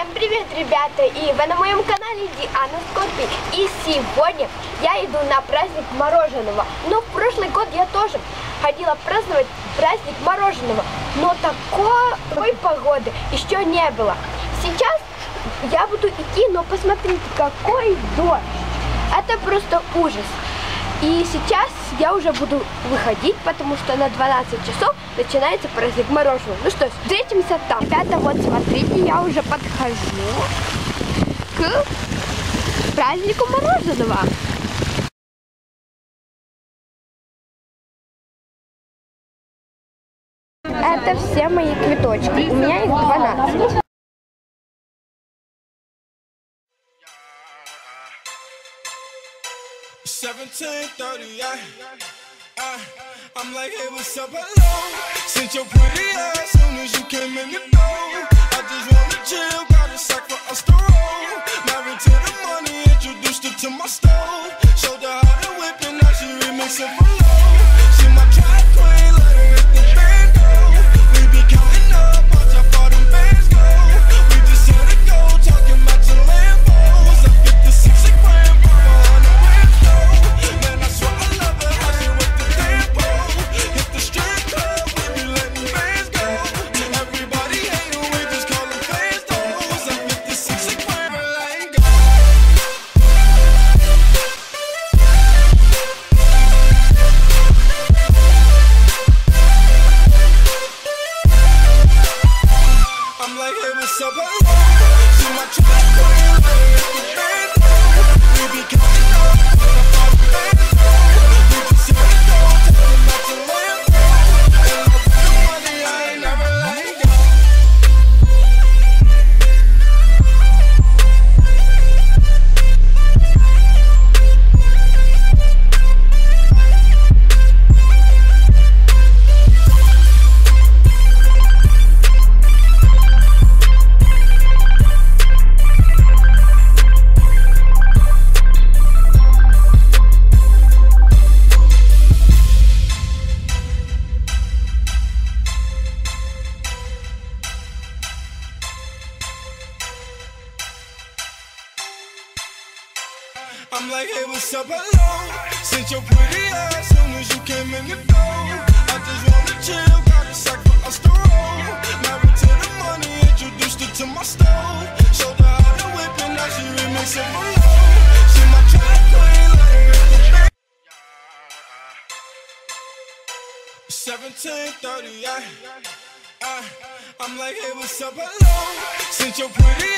Всем привет, ребята! И вы на моем канале Диана Скорпи. И сегодня я иду на праздник мороженого. Но в прошлый год я тоже ходила праздновать праздник мороженого. Но такой погоды еще не было. Сейчас я буду идти, но посмотрите, какой дождь. Это просто ужас. И сейчас я уже буду выходить, потому что на 12 часов начинается праздник мороженого. Ну что ж, встретимся там. Ребята, вот смотрите, я уже подхожу к празднику мороженого. Это все мои цветочки. У меня их 12. I'm like, hey, what's up, hello? Since your pretty ass, soon as you came in the door, I just wanna chill, got a sack for us to roll. Married to the money, introduced her to my stove. Showed her how to whip and now she remixing for low. She my track queen, let her hit the bando. We be counting up, watch how far them bands go. We just had to go, talking about your Lambos. I 56 a gram, for 100 grams though. Man, I swear I love her, how she with the tempo. Hit the strip club, we be letting bands go. Everybody hate her, we just call them fans though. I 56 a gram, like go. I'm like, hey, what's up, hello? See my track queen, let her hit the band though. We be counting up, watch how far them bands go. We just had to go, talking about your Lambo. And I got the money, I ain't never let go. I'm like, hey, what's up, hello? Since your pretty ass, soon as you came in the door, I just wanna chill, got a sack for us to roll. Married to the money, introduced her to my stove. Showed her how to whip and now she remixing for low. She my track queen, let her hit the band. 17:30, I'm like, hey, what's up, hello? Since your pretty